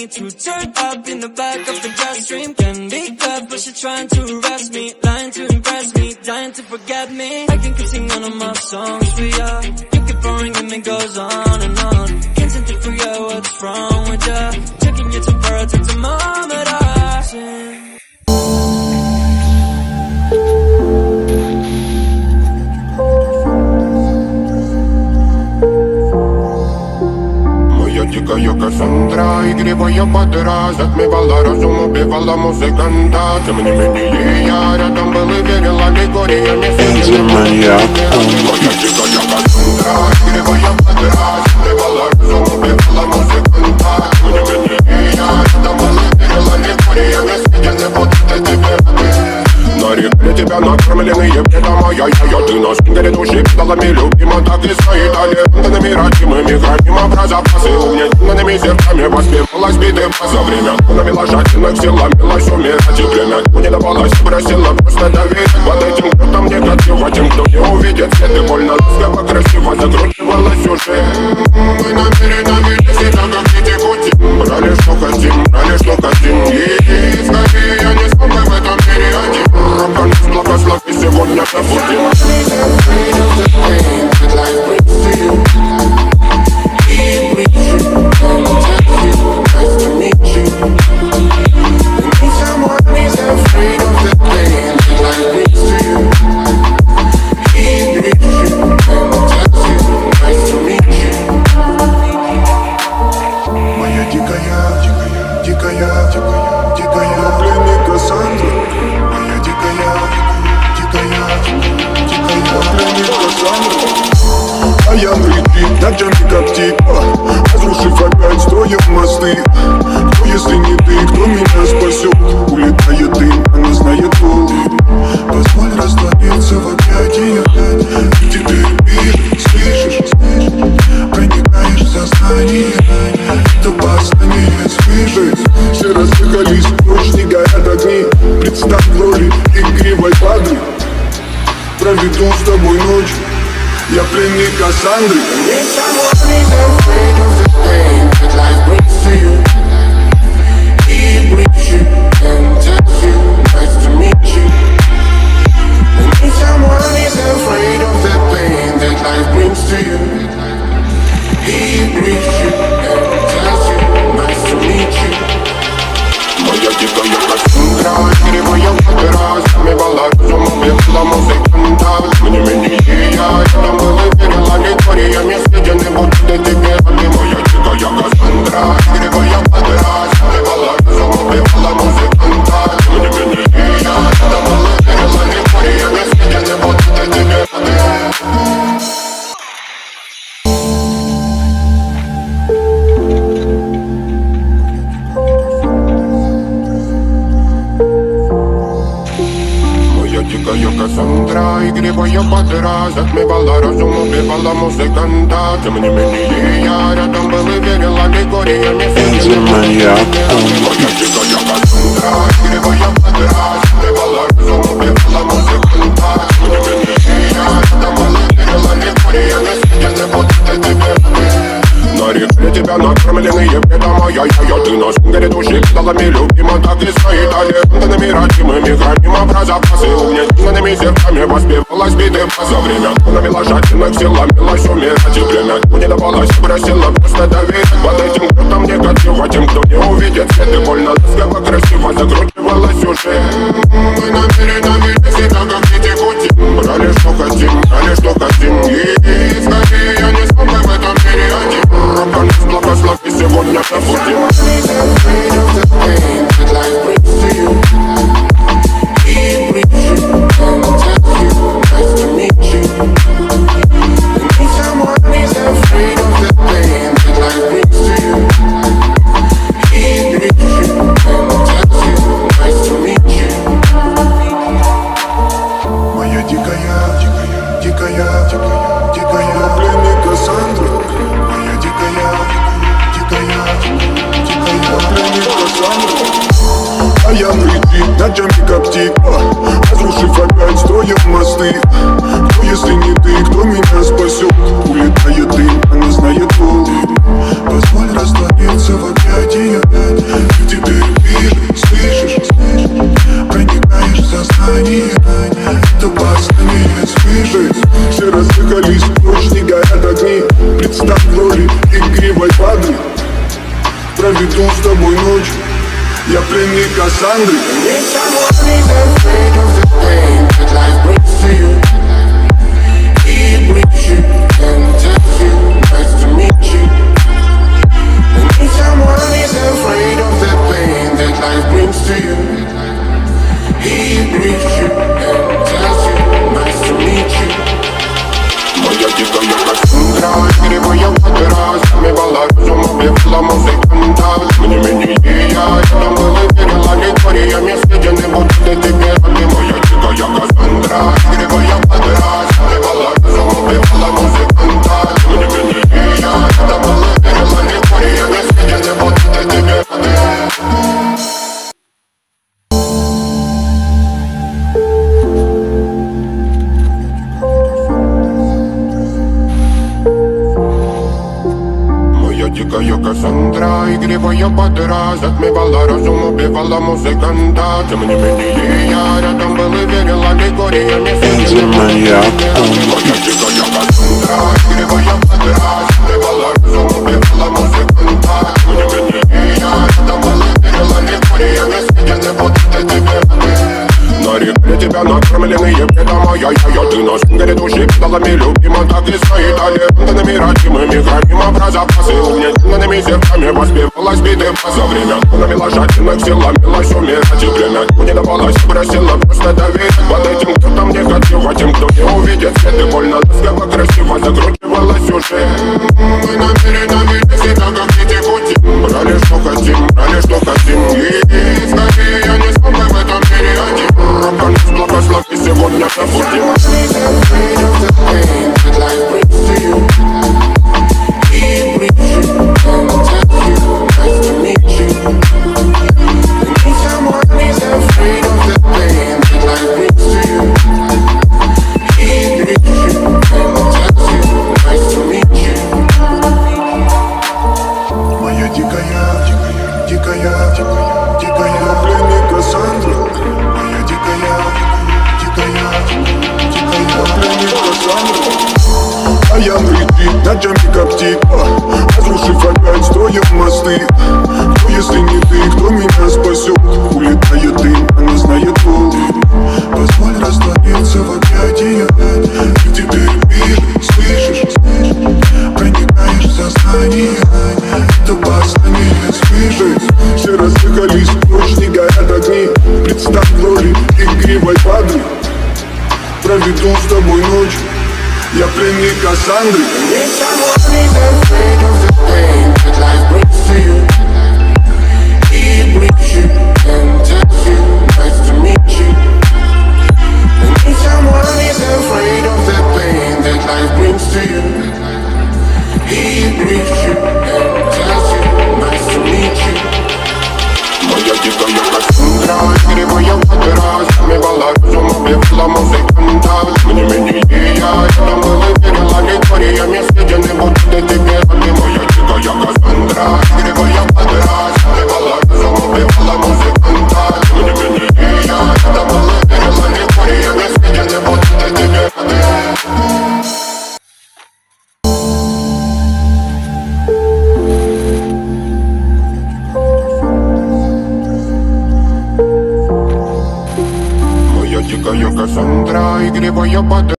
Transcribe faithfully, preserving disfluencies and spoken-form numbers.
too turned up in the back of the jet stream. Can be good, but she's trying to arrest me, lying to impress me, dying to forget me. I can keep singing none of my songs for ya. You keep boring and it goes on and on. Can't seem to figure out what's wrong with ya. Checking your temperature, thermometer. Дикая Кассандра, игривая подра, затмевала разум, убивала музыканта. Тем не менее я рядом был и верил аллегориями. Моя дикая Кассандра, игривая подра, затмевала разум, убивала музыканта. Тем не менее я рядом был и верил аллегориями. Съедены будут эти веры. Нарекли тебя накормленные бредом, а я-я-я. Ты на сфинкере души педалами любима, так и стоит аллергенными родимыми. Храним образопасы угнетенными сердцами. Воспевалась биты за время, навела жадных сил, ломилась умирать. И время не давалось, просила просто доверить. Под этим кто-то мне красиво, тем, кто не увидит свет. И больно ласково, красиво закручивалась уже. Мы намеренно вели себя, как дети кути. Брали, что хотим, брали, что хотим. И скорее я не смог в этом мире один. Благослови сегодня забудем. Моя дикая, дикая, дикая, дикая, дикая пленник Кассандра. Моя дикая, дикая, дикая пленник Кассандра. А я летит, ночами коптит, разрушив опять строим мосты. Кто, если не ты, кто меня спасет? Улетает дым, она знает пол. Позволь раствориться в объятиях. И теперь пишешь, слышишь, проникаешь в сознание. Это познание слышит. Все разыхались, ночь не горят огни. Представь в роли игривой падры. Проведу с тобой ночь. Я пленник Кассандры. Моя дикая Кассандра, игривая подра, затмевала разум, убивала музыканта. Тем не менее я рядом был и верил аллегориями. Съедены будут эти веры. Моя дикая Кассандра, игривая подра, затмевала разум, убивала музыканта. Тем не менее я рядом был и верил аллегориями. Съедены будут эти веры. Дикая Кассандра, игривая подра, затмевала разум, убивала музыканта. Тем не менее я рядом был и верил аллегориями. Моя дикая Кассандра, игривая подра, затмевала разум, убивала музыканта. Тем не менее я рядом был и верил аллегориями. Съедены будут эти веры. Нарекли тебя накормленные бредом, а я-я-я. Ты на сфинкере души педалами любима, так и стоит аллергенными родимыми. Храним образопасы угнетенными сердцами. Воспевалась биты за время, навела жадных сил, ломилась умирать. И время не давалось, просила просто доверить. Под этим кто-то мне красиво, тем, кто не увидит свет. И больно ласково, красиво закручивалась уже. Мы намеренно вели себя, как дети кути. Брали, что хотим, брали, что хотим. И скорее я не смог в этом мире один. Благослови сегодня забудем. Моя дикая, дикая, дикая, дикая, дикая пленник Кассандра. Моя дикая, дикая, дикая пленник Кассандра. А я летит, ночами коптит, разрушив опять строим мосты. Кто, если не ты, кто меня спасет? Улетает дым, она знает пол. Позволь раствориться в объятиях. объятия. Ты теперь ближе, слышишь? Проникаешь в сознание. Это последнее, слышишь? Все разъехались, ночь не горят огни. Представь в роли игривой воды. Проведу с тобой ночь. Я пленник Кассандры. Моя дикая Кассандра, игривая вода, затмевала разум, убивала музыканта. Тем не менее я рядом был и верила лекториями съедены, будто тебе рады. Моя дикая Кассандра, игривая вода, затмевала разум, убивала музыканта. Тем не менее я рядом был и верила лекториями съедены, будто тебе рады. Дикая Кассандра, игривая подра, затмевала разум, убивала музыканта. Тем не менее я рядом был и верила лекториями съедены. Моя дикая Кассандра, игривая подра, затмевала разум, убивала музыканта. Тем не менее я рядом был и верила лекториями съедены, будто тебе рады. Нарекли тебя накормленные предомая. Я, ты на шпингале души педалами любима, так и свои талентами родимыми. Храним образа пасы угнетенными сердцами. Воспевалась биты за время навела жадинок, сила милась умирать. И время не давалось, просила просто доверить. Под этим, кто там не хотел, а тем, кто не увидит свет. И больно ласково, красиво закручивалась сюжет. Мы намеренно вели себя, как дети пути. Брали, что хотим, брали, что хотим. И скорее я не смог в этом мире один. Рок-н-ролл с благослови сегодня забудем. Моя дикая, дикая, дикая, дикая, дикая пленник Кассандра. Моя дикая, дикая, дикая пленник Кассандра. А я летит, ночами коптит, разрушив опять строим мосты. Кто, если не ты, кто меня спасет? Улетает дым, она знает пол. Позволь раствориться в объятиях. Ты теперь ближе, слышишь? Проникаешь в сознание. Это последнее, слышишь? Все разъехались, ночь не горят огни. Представь в роли игривой воды. Проведу с тобой ночь. Я пленник Кассандры. Моя дикая Кассандра, игривая вода, затмевала разум, убивала музыканта. Тем не менее я рядом был и верила лекториями съедены, будто тебе рады. Моя дикая Кассандра, игривая вода, затмевала разум, убивала музыканта. Тем не менее я рядом был и верила лекториями съедены, будто тебе рады. Моя дикая Кассандра, игривая вода.